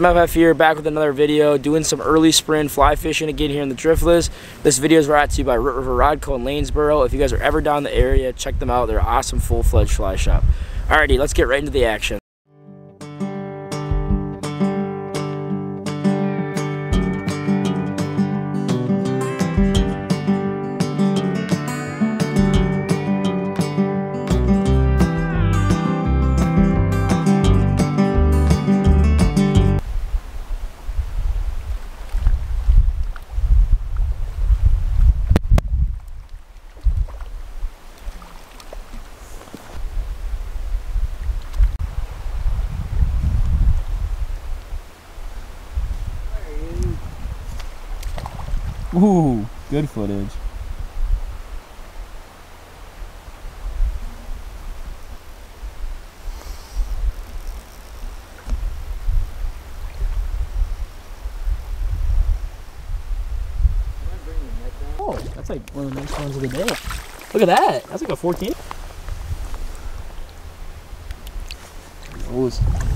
MFF here, back with another video, doing some early spring fly fishing again here in the Driftless. This video is brought to you by River Rod Co. in Lanesboro. If you guys are ever down in the area, check them out. They're an awesome full-fledged fly shop. Alrighty, let's get right into the action. Ooh, good footage. Oh, that's like one of the nice ones of the day. Look at that. That's like a 14. Those.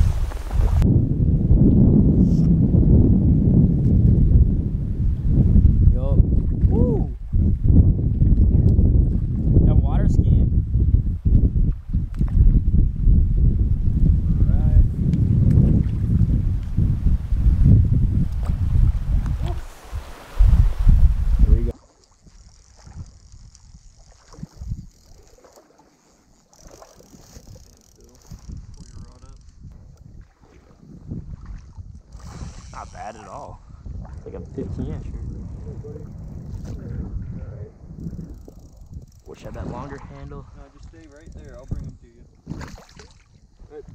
Not bad at all. It's like a 15-inch. Wish I had that longer handle. No, just stay right there. I'll bring them to you. Right.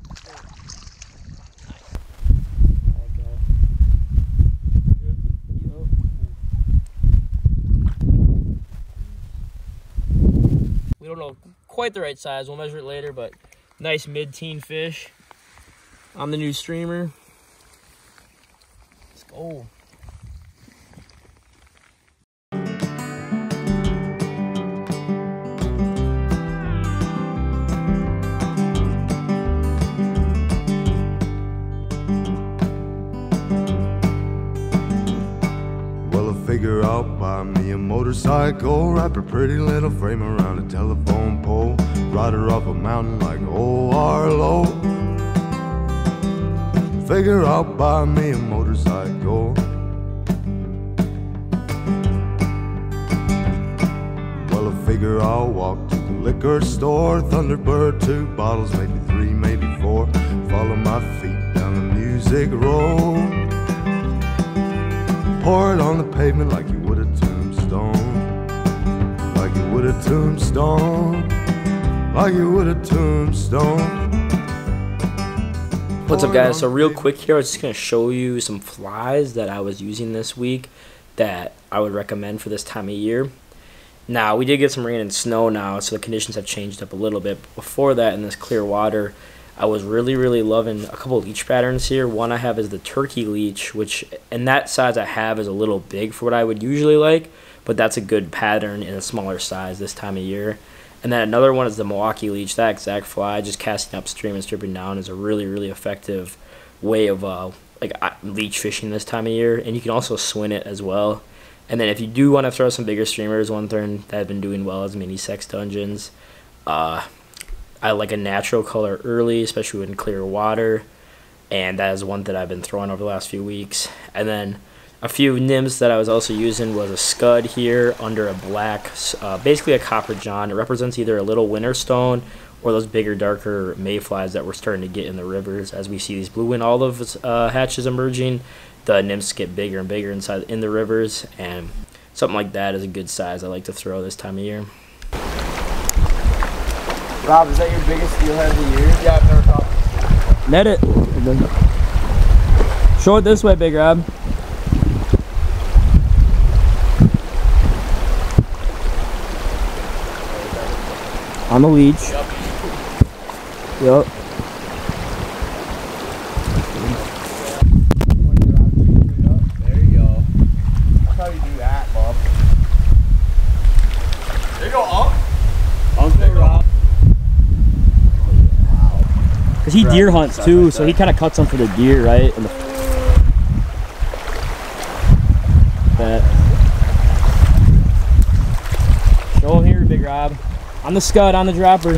We don't know quite the right size. We'll measure it later, but nice mid-teen fish on the new streamer. Oh. Well, I figure I'll buy me a motorcycle, wrap a pretty little frame around a telephone pole, ride her up a mountain like old Arlo. Figure I'll buy me a motorcycle. Well, I figure I'll walk to the liquor store, Thunderbird, 2 bottles, maybe 3, maybe 4. Follow my feet down the music road. Pour it on the pavement like you would a tombstone. Like you would a tombstone. Like you would a tombstone. What's up, guys? So real quick here, I was just going to show you some flies that I was using this week that I would recommend for this time of year. Now, we did get some rain and snow now, so the conditions have changed up a little bit. But before that, in this clear water, I was really loving a couple of leech patterns here. One I have is the turkey leech, which in that size I have is a little big for what I would usually like, but that's a good pattern in a smaller size this time of year. And then another one is the Milwaukee leech. That exact fly, just casting upstream and stripping down, is a really effective way of leech fishing this time of year. And you can also swing it as well. And then if you do want to throw some bigger streamers, one thing that I've been doing well is mini sex dungeons. I like a natural color early, especially in clear water, and that is one that I've been throwing over the last few weeks. And then a few nymphs that I was also using was a scud here under a black, basically a copper john. It represents either a little winter stone or those bigger, darker mayflies that we're starting to get in the rivers. As we see these blue wing olive hatches emerging, the nymphs get bigger and bigger inside in the rivers, and something like that is a good size I like to throw this time of year. Rob, is that your biggest steelhead of the year? Yeah, I've never caught this. Net it. Show it this way, Big Rob. On the leech. Yep. There you go. That's how you do that, Bob. There you go, up. Uncle Rob. Because he deer hunts too, so he kind of cuts them for the deer, right? And On the scud, on the dropper.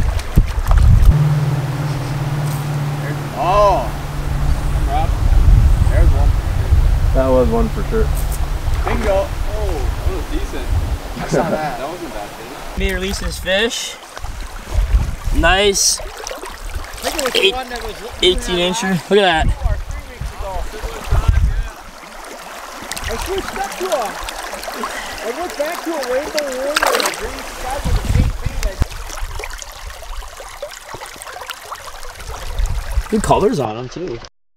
Oh! There's one. That was one for sure. Bingo! Oh, that was decent. I saw that. That wasn't bad, dude. Me releasing his fish. Nice. 18-incher. Look at that. I switched up to I went back to a rainbow warrior and a green sky with a pink bean. Good colors on them too.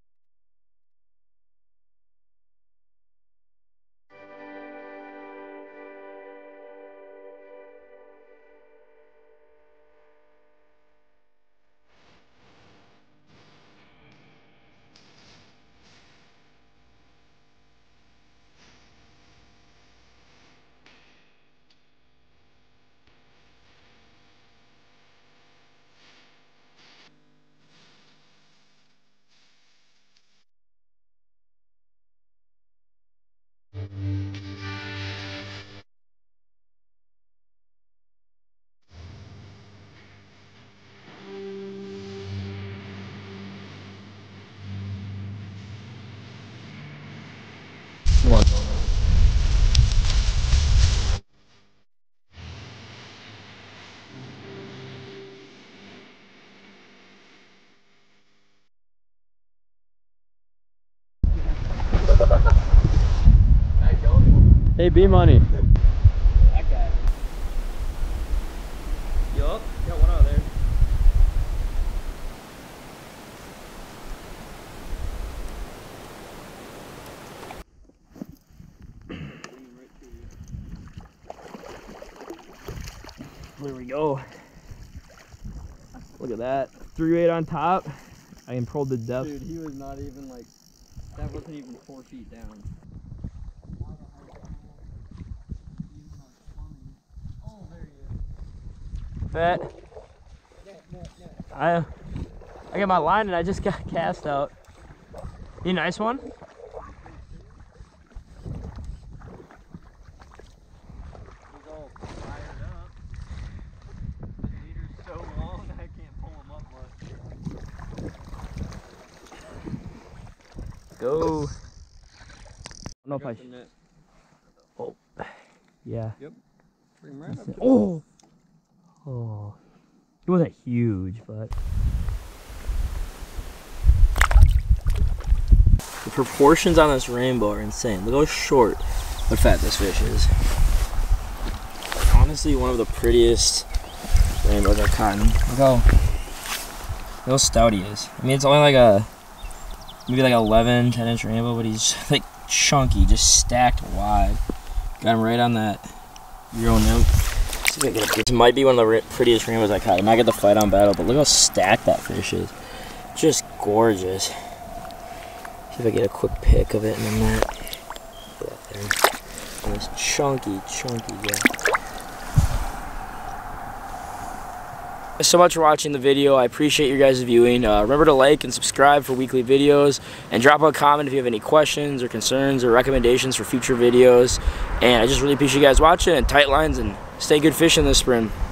Hey, B-Money. That guy. Yup, got one out there. There we go. Look at that. 3-8 on top. I can probe the depth. Dude, he was not even like, that wasn't even 4 feet down. Bet. I got my line and I just got cast out. You nice one? He's all fired up. The leader's so long I can't pull him up much. Go. I don't know if I. Oh. Yeah. Yep. Bring him right up. Oh. Oh. It wasn't huge, but. The proportions on this rainbow are insane. Look how short but fat this fish is. Honestly, one of the prettiest rainbows I've caught. Look how stout he is. I mean, it's only like a, maybe like 11, 10-inch rainbow, but he's like chunky, just stacked wide. Got him right on that Euro nymph. See if I get a, this might be one of the prettiest rainbows I caught. I might get the fight on battle, but look how stacked that fish is. Just gorgeous. See if I get a quick pic of it in the net. Look at that there. And this chunky guy. Thanks so much for watching the video. I appreciate your guys' viewing. Remember to like and subscribe for weekly videos, and drop a comment if you have any questions or concerns or recommendations for future videos. And I just really appreciate you guys watching, and tight lines, and stay good fishing this spring.